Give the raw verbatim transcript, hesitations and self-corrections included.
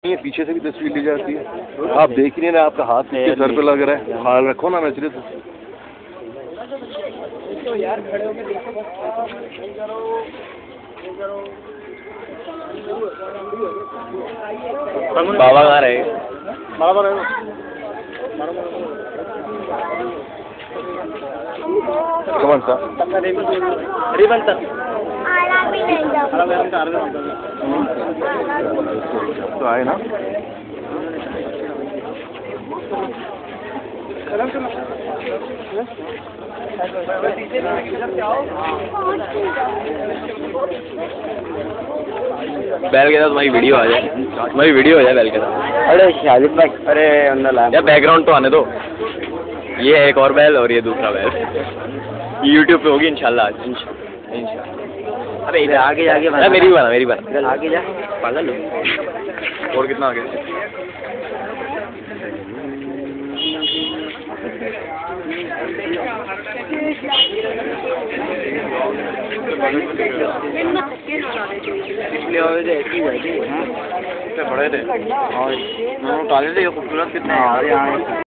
नहीं है, पीछे से भी तस्वीर ली जाती है। आप देख ही नहीं रहे, आपका हाथ किसके सर पे लग रहा है, ख्याल रखो ना नजरे से। बाबा कहाँ रहे? बाबा रहे कौन सा तो आए ना। बैल के साथ तुम्हारी वीडियो आ जाए, तुम्हारी वीडियो हो जाए बैल के साथ। अरे शाहिद भाई, अरे अंदर ला यार बैकग्राउंड तो आने दो। ये है एक और बैल और ये दूसरा बैल, यूट्यूब पे होगी इंशाल्लाह। इंशाल्लाह। अबे इधर आगे जाके बना, मेरी भी बना, मेरी बना। इधर आगे जा, पागल हो। और कितना आगे? इसलिए और ऐसी बैठी है, बड़े थे और काले थे, खूबसूरत कितने हैं यार यहाँ।